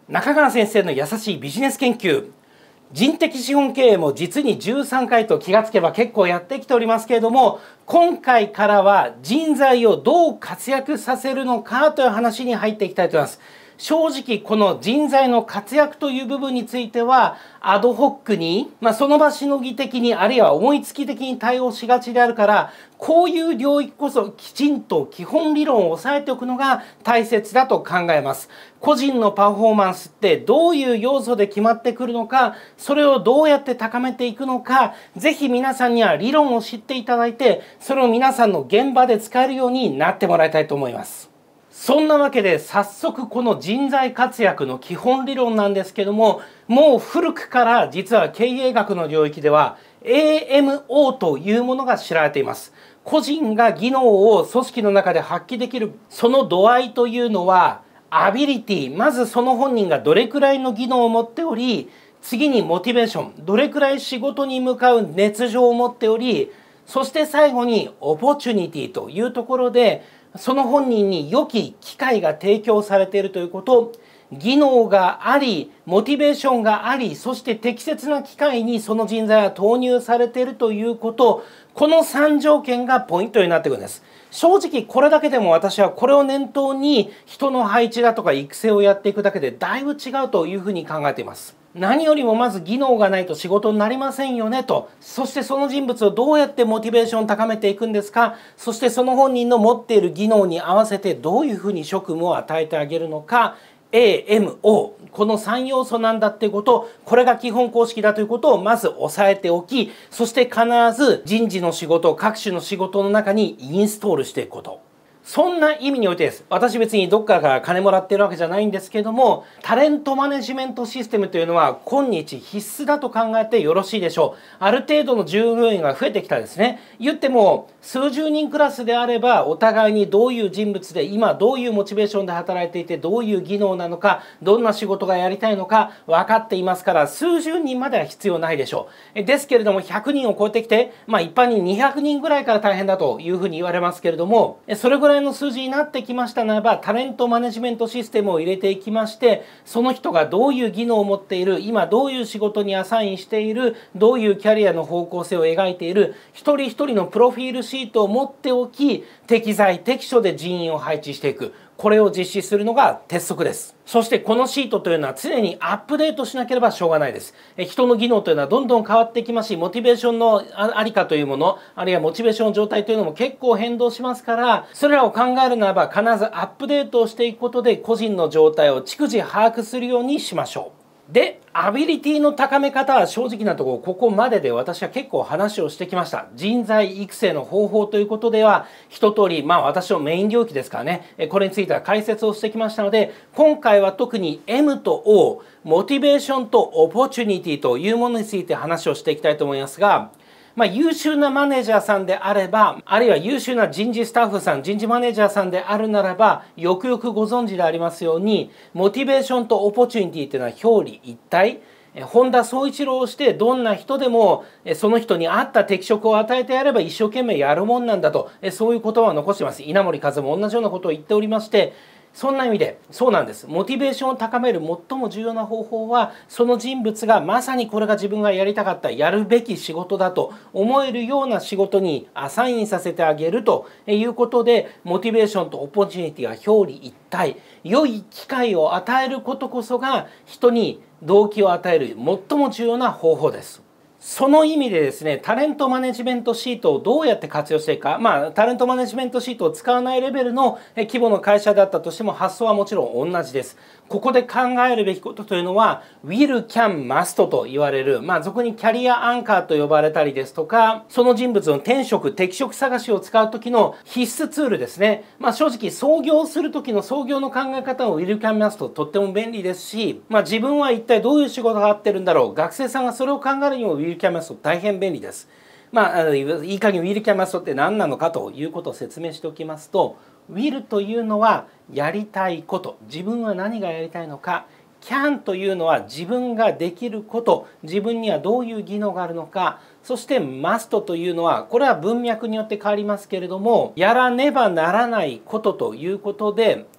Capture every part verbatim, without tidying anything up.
中川先生の優しいビジネス研究、人的資本経営も実にじゅうさんかいと気がつけば結構やってきておりますけれども、今回からは人材をどう活躍させるのかという話に入っていきたいと思います。正直この人材の活躍という部分についてはアドホックに、まあ、その場しのぎ的にあるいは思いつき的に対応しがちであるから、こういう領域こそきちんと基本理論を押さえておくのが大切だと考えます。個人のパフォーマンスってどういう要素で決まってくるのか、それをどうやって高めていくのか、ぜひ皆さんには理論を知っていただいて、それを皆さんの現場で使えるようになってもらいたいと思います。そんなわけで早速この人材活躍の基本理論なんですけども、もう古くから実は経営学の領域では エーエムオー というものが知られています。個人が技能を組織の中で発揮できるその度合いというのはアビリティ、まずその本人がどれくらいの技能を持っており、次にモチベーション、どれくらい仕事に向かう熱情を持っており、そして最後にオポチュニティというところでその本人に良き機会が提供されているということ、技能があり、モチベーションがあり、そして適切な機会にその人材が投入されているということ、このさん条件がポイントになってくるんです。正直これだけでも私はこれを念頭に人の配置だとか育成をやっていくだけでだいぶ違うというふうに考えています。何よりもまず技能がないと仕事になりませんよねと、そしてその人物をどうやってモチベーションを高めていくんですか、そしてその本人の持っている技能に合わせてどういうふうに職務を与えてあげるのか、 エーエムオー、 このさん要素なんだっていうこと、これが基本公式だということをまず押さえておき、そして必ず人事の仕事、各種の仕事の中にインストールしていくこと。そんな意味においてです。私別にどっかから金もらってるわけじゃないんですけども、タレントマネジメントシステムというのは今日必須だと考えてよろしいでしょう。ある程度の従業員が増えてきたですね。言っても数十人クラスであればお互いにどういう人物で今どういうモチベーションで働いていてどういう技能なのか、どんな仕事がやりたいのか分かっていますから、数十人までは必要ないでしょう。ですけれどもひゃくにんを超えてきて、まあ一般ににひゃくにんぐらいから大変だというふうに言われますけれども、それぐらいの数字になってきましたならば、タレントマネジメントシステムを入れていきまして、その人がどういう技能を持っている、今どういう仕事にアサインしている、どういうキャリアの方向性を描いている、一人一人のプロフィールシートを持っておき、適材適所で人員を配置していく、これを実施するのが鉄則です。そしてこのシートというのは常にアップデートしなければしょうがないです。人の技能というのはどんどん変わってきますし、モチベーションのありかというもの、あるいはモチベーションの状態というのも結構変動しますから、それらを考えるならば必ずアップデートをしていくことで個人の状態を逐次把握するようにしましょう。で、アビリティの高め方は正直なところここまでで私は結構話をしてきました。人材育成の方法ということでは一通り、まあ私のメイン領域ですからね、これについては解説をしてきましたので、今回は特に エム と オー、モチベーションとオポチュニティというものについて話をしていきたいと思いますが、まあ、優秀なマネージャーさんであれば、あるいは優秀な人事スタッフさん、人事マネージャーさんであるならば、よくよくご存知でありますように、モチベーションとオポチュニティというのは表裏一体。本田宗一郎をしてどんな人でもその人に合った適職を与えてやれば一生懸命やるもんなんだと、そういう言葉を残しています。稲盛和も同じようなことを言っておりまして、そんな意味でそうなんです。モチベーションを高める最も重要な方法は、その人物がまさにこれが自分がやりたかったやるべき仕事だと思えるような仕事にアサインさせてあげるということで、モチベーションとオポチュニティが表裏一体、良い機会を与えることこそが人に動機を与える最も重要な方法です。その意味でですね、タレントマネジメントシートをどうやって活用していくか、まあ、タレントマネジメントシートを使わないレベルの規模の会社だったとしても発想はもちろん同じです。ここで考えるべきことというのは Will, Can, Must と言われる、まあ、俗にキャリアアンカーと呼ばれたりですとか、その人物の転職適職探しを使う時の必須ツールですね。まあ、正直創業する時の創業の考え方を Will, Can, Must とっても便利ですし、まあ、自分は一体どういう仕事が合ってるんだろう、学生さんがそれを考えるにも Will, Can, Must 大変便利です。まあ、いい加減 Will, Can, Must って何なのかということを説明しておきますと、Will というのはやりたいこと、自分は何がやりたいのか。Can というのは自分ができること、自分にはどういう技能があるのか。そして Must というのは、これは文脈によって変わりますけれども、やらねばならないことということで、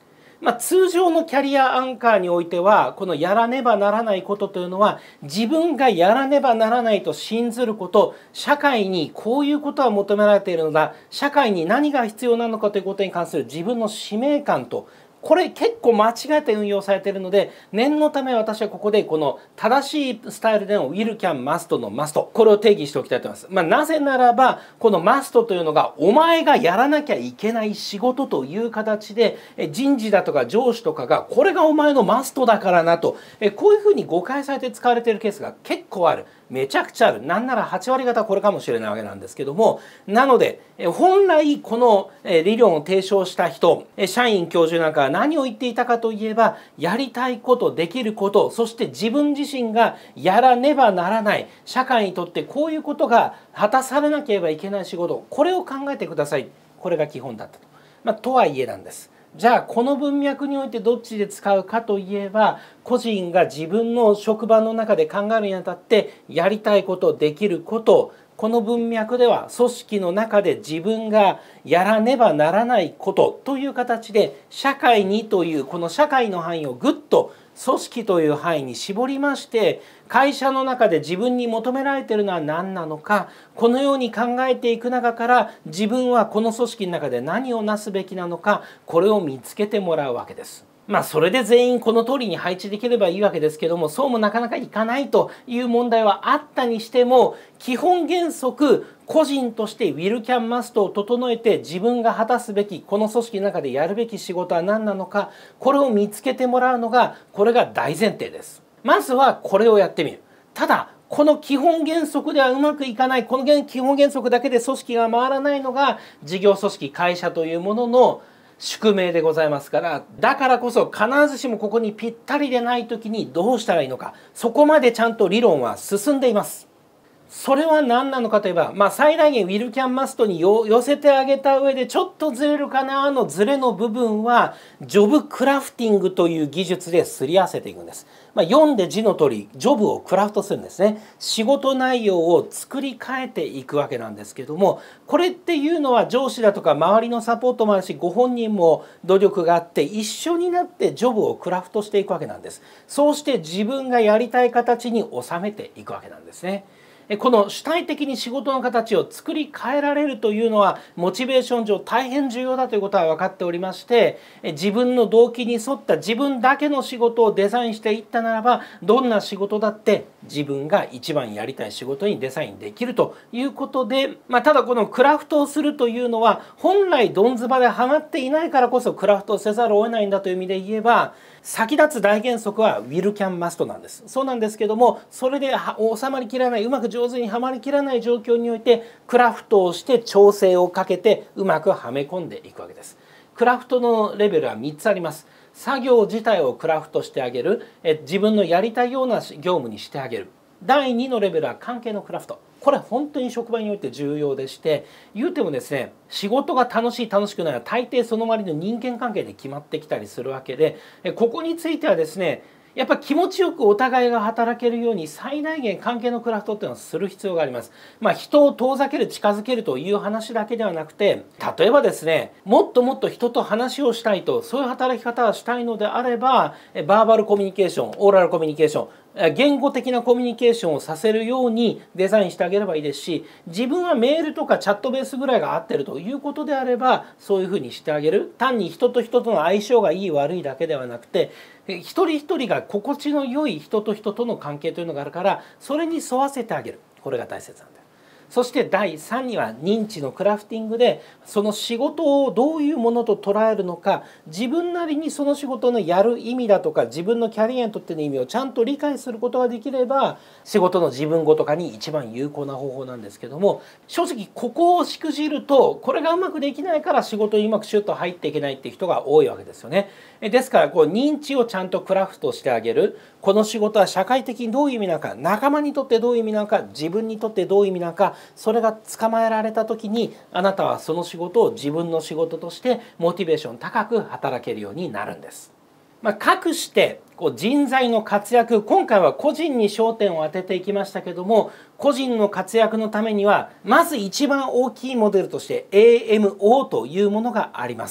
まあ、通常のキャリアアンカーにおいてはこのやらねばならないことというのは自分がやらねばならないと信ずること、社会にこういうことは求められているのだ、社会に何が必要なのかということに関する自分の使命感と、これ結構間違えて運用されているので、念のため私はここでこの正しいスタイルでの will can must の must、 これを定義しておきたいと思います。まあ、なぜならばこの must というのがお前がやらなきゃいけない仕事という形で、人事だとか上司とかがこれがお前のマストだからなと、こういうふうに誤解されて使われているケースが結構ある。めちゃくちゃある。なんならはち割方これかもしれないわけなんですけども、なので本来この理論を提唱した人、社員教授なんかは何を言っていたかといえば、やりたいこと、できること、そして自分自身がやらねばならない、社会にとってこういうことが果たされなければいけない仕事、これを考えてください。これが基本だったと。まあ、とはいえなんです。じゃあこの文脈においてどっちで使うかといえば、個人が自分の職場の中で考えるにあたってやりたいこと、できること、この文脈では組織の中で自分がやらねばならないことという形で、社会にというこの社会の範囲をぐっと組織という範囲に絞りまして、会社の中で自分に求められているのは何なのか、このように考えていく中から自分はこの組織の中で何をなすべきなのか、これを見つけてもらうわけです。まあそれで全員この通りに配置できればいいわけですけども、そうもなかなかいかないという問題はあったにしても、基本原則個人として will can must を整えて自分が果たすべきこの組織の中でやるべき仕事は何なのか、これを見つけてもらうのがこれが大前提です。まずはこれをやってみる。ただこの基本原則ではうまくいかない、この基本原則だけで組織が回らないのが事業組織、会社というものの宿命でございますから、だからこそ必ずしもここにぴったりでない時にどうしたらいいのか、そこまでちゃんと理論は進んでいます。それは何なのかといえば、まあ、最大限 will can must に寄せてあげた上でちょっとずれるかなのずれの部分はジョブクラフティングという技術ですり合わせていくんです。まあ、読んで字の通りジョブをクラフトするんですね。仕事内容を作り変えていくわけなんですけども、これっていうのは上司だとか周りのサポートもあるし、ご本人も努力があって一緒になってジョブをクラフトしていくわけなんです。そうして自分がやりたい形に収めていくわけなんですね。この主体的に仕事の形を作り変えられるというのはモチベーション上大変重要だということは分かっておりまして、自分の動機に沿った自分だけの仕事をデザインしていったならば、どんな仕事だって自分が一番やりたい仕事にデザインできるということで、まあ、ただこのクラフトをするというのは本来どんずばではまっていないからこそクラフトをせざるを得ないんだという意味で言えば、先立つ大原則は will can must なんです。そうなんですけども、それで収まりきらない、うまく上手にはまりきらない状況においてクラフトをして調整をかけてうまくはめ込んでいくわけです。クラフトのレベルはみっつあります。作業自体をクラフトしてあげる、え自分のやりたいような業務にしてあげる。だいにのレベルは関係のクラフト。これ本当に職場において重要でして、言うてもですね、仕事が楽しい楽しくないは大抵その周りの人間関係で決まってきたりするわけで、ここについてはですね、やっぱ気持ちよくお互いが働けるように最大限関係のクラフトっていうのはする必要があります。まあ、人を遠ざける近づけるという話だけではなくて、例えばですね、もっともっと人と話をしたいと、そういう働き方をしたいのであれば、バーバルコミュニケーション、オーラルコミュニケーション、言語的なコミュニケーションをさせるようにデザインしてあげればいいですし、自分はメールとかチャットベースぐらいが合ってるということであればそういうふうにしてあげる。単に人と人との相性がいい悪いだけではなくて、一人一人が心地の良い人と人との関係というのがあるから、それに沿わせてあげる。これが大切なんだよ。そしてだいさんには認知のクラフティングで、その仕事をどういうものと捉えるのか、自分なりにその仕事のやる意味だとか自分のキャリアにとっての意味をちゃんと理解することができれば、仕事の自分ごとかに一番有効な方法なんですけども、正直ここをしくじるとこれがうまくできないから仕事にうまくシュッと入っていけないっていう人が多いわけですよね。ですからこう認知をちゃんとクラフトしてあげる。この仕事は社会的にどういう意味なのか、仲間にとってどういう意味なのか、自分にとってどういう意味なのか、それが捕まえられた時にあなたはその仕事を自分の仕事としてモチベーション高く働けるようになるんです。まあ、かくしてこう人材の活躍、今回は個人に焦点を当てていきましたけども、個人の活躍のためにはまず一番大きいモデルとして エーエムオー というものがあります。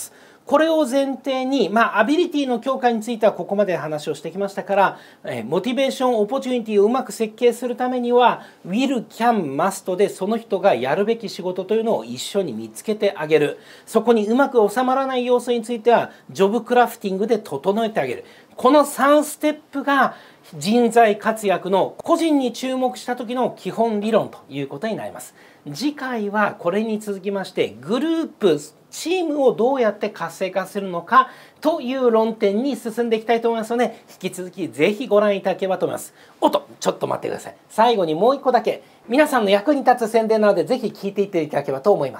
これを前提に、まあ、アビリティの強化についてはここまで話をしてきましたから、えモチベーションオポチュニティをうまく設計するためには Will, Can, Must でその人がやるべき仕事というのを一緒に見つけてあげる。そこにうまく収まらない要素についてはジョブクラフティングで整えてあげる。このさんステップが人材活躍の個人に注目した時の基本理論ということになります。次回はこれに続きましてグループチームをどうやって活性化するのかという論点に進んでいきたいと思いますので、引き続きぜひご覧いただければと思います。おっとちょっと待ってください。最後にもう一個だけ皆さんの役に立つ宣伝なのでぜひ聞いていっていただければと思います。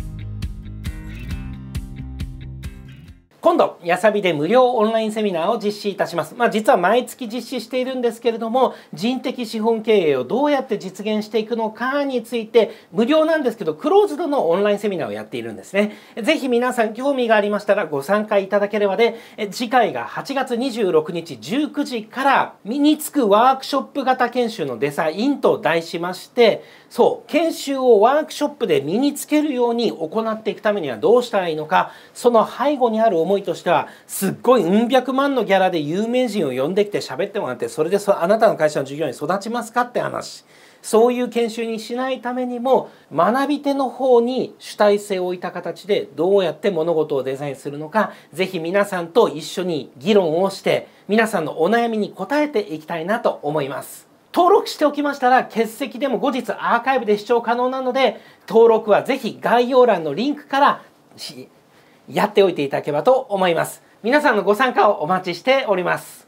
今度、やさびで無料オンラインセミナーを実施いたします。まあ、実は毎月実施しているんですけれども、人的資本経営をどうやって実現していくのかについて、無料なんですけど、クローズドのオンラインセミナーをやっているんですね。ぜひ皆さん興味がありましたらご参加いただければで、次回がはちがつにじゅうろくにちじゅうくじから身につくワークショップ型研修のデザインと題しまして、そう、研修をワークショップで身につけるように行っていくためにはどうしたらいいのか、その背後にある思いとしては、すっごいうん百万のギャラで有名人を呼んできて喋ってもらって、それでそあなたの会社の従業員育ちますかって話。そういう研修にしないためにも、学び手の方に主体性を置いた形でどうやって物事をデザインするのか、ぜひ皆さんと一緒に議論をして、皆さんのお悩みに答えていきたいなと思います。登録しておきましたら欠席でも後日アーカイブで視聴可能なので、登録はぜひ概要欄のリンクからやっておいていただければと思います。皆さんのご参加をお待ちしております。